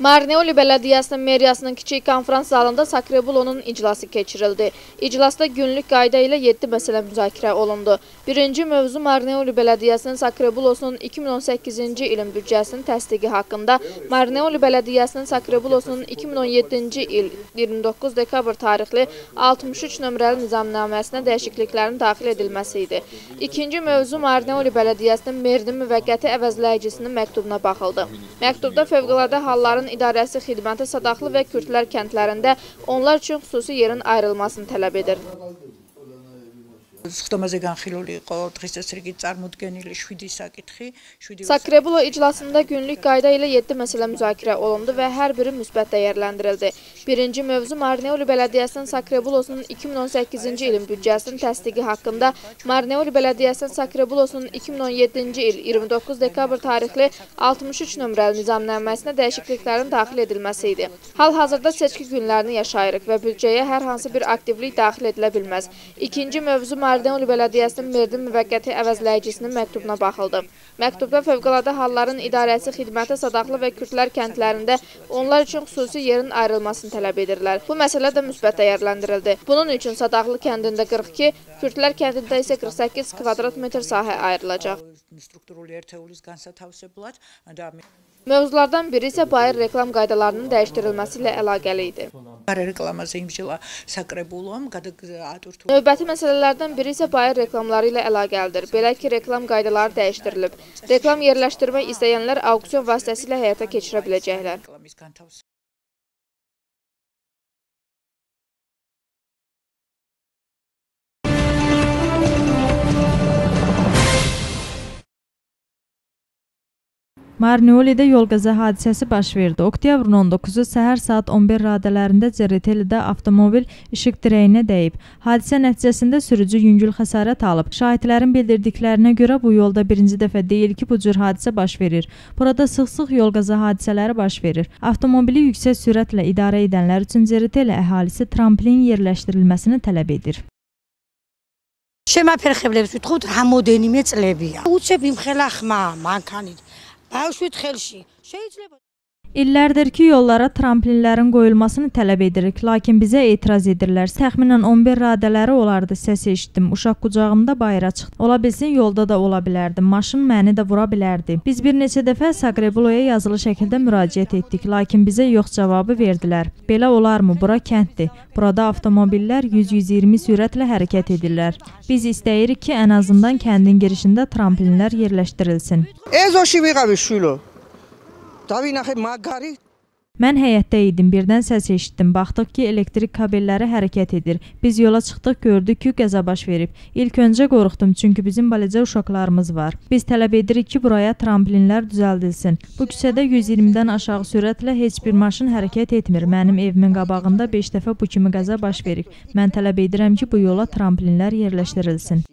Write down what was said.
Marneoli Bələdiyyəsinin meriyasının kiçik konferans zalında Sakrebulonun iclası keçirildi. İclasda günlük qayda ilə 7 məsələ müzakirə olundu. Birinci mövzu Marneoli Bələdiyyəsinin Sakrebulosunun 2018-ci ilin büdcəsinin təsdiqi haqqında, Marneoli Bələdiyyəsinin Sakrebulosunun 2017-ci il 29 dekabr tarixli 63 nömrəli nizamnaməsinə dəyişikliklərin daxil edilməsi idi. İkinci mövzu Marneoli Bələdiyyəsinin merinin müvəqqəti əvəzləyicisinin məktubuna baxıldı. Məktubda fövqəladə halların İdarəsi xidməti Sadaqlı və Kürdlər kəndlərində onlar üçün xüsusi yerin ayrılmasını tələb edir. Sakrebulo iclasında günlük qayda ilə 7 məsələ müzakirə olundu və hər biri müsbət dəyərləndirildi. Birinci mövzu Marneoli Bələdiyyəsinin Sakrebulosunun 2018-ci ilin büdcəsinin təsdiqi haqqında, Marneoli Bələdiyyəsinin Sakrebulosunun 2017-ci il 29 dekabr tarixli 63 nömrəli nizamnaməsinə dəyişikliklərin daxil edilməsi idi. Hal-hazırda seçki günlərini yaşayırıq və büdcəyə hər hansı bir aktivlik daxil edilə bilməz. İkinci mövzu Marneoli Bələdiyyəsinin merinin müvəqqəti əvəzləyicisinin məktubuna baxıldı. Məktubda fövqəladə halların İdarəsi xidməti Sadaqlı və Kürdlər kəndlərində onlar üçün xüsusi yerin ayrılmasını tələb edirlər. Bu məsələ də müsbət dəyərləndirildi. Bunun üçün Sadaqlı kəndində 42, Kürdlər kəndində isə 48 kvadrat metr sahə ayrılacaq. Mövzulardan biri isə bayır reklam qaydalarının dəyişdirilməsi ilə əlaqəli idi. Növbəti məsələlərdən biri isə bayır reklamları ilə əlaqəlidir. Belə ki, reklam qaydaları dəyişdirilib. Reklam yerləşdirmək istəyənlər auksion vasitəsilə həyata keçirə biləcəklər. Marneoli'də yol qəza hadisəsi baş verdi. Oktyabrın 19-u səhər saat 11 radələrində Cereteli'də avtomobil işıq dirəyinə dəyib. Hadisə nəticəsində sürücü yüngül xəsarət alıb. Şahidlərin bildirdiklərinə görə bu yolda birinci dəfə deyil ki, bu cür hadisə baş verir. Burada sıx-sıx yol qəza hadisələri baş verir. Avtomobili yüksək sürətlə idarə edənlər üçün Cereteli əhalisi tramplin yerləşdirilməsini tələb edir. შემაფერხებლებს ვთხოვთ რამოდენიმე მეწლებია. უცებ იმხელა ხმა მანქანით. ბავშვით ხელში. შეიძლება İllərdir ki, yollara tramplinlərin qoyulmasını tələb edirik, lakin bizə etiraz edirlər. Təxminən 11 radələri olardı, səs eşitdim. Uşaq qucağımda bayıra çıxdı. Ola bilsin, yolda da ola bilərdi. Maşın məni də vura bilərdi. Biz bir neçə dəfə Sakrebuloya yazılı şəkildə müraciət etdik, lakin bizə yox cavabı verdilər. Belə olarmı? Bura kənddir. Burada avtomobillər 100-120 sürətlə hərəkət edirlər. Biz istəyirik ki, ən azından kəndin girişində tramplinlər yerləşdirilsin. Mən həyətdə idim, birdən səs eşitdim. Baxdıq ki, elektrik kabelləri hərəkət edir. Biz yola çıxdıq, gördük ki, qəza baş verib. İlk öncə qorxdum, çünki bizim balicə uşaqlarımız var. Biz tələb edirik ki, buraya tramplinlər düzəldilsin. Bu küçədə 120-dən aşağı sürətlə heç bir maşın hərəkət etmir. Mənim evimin qabağında 5 dəfə bu kimi qəza baş verib. Mən tələb edirəm ki, bu yola tramplinlər yerləşdirilsin.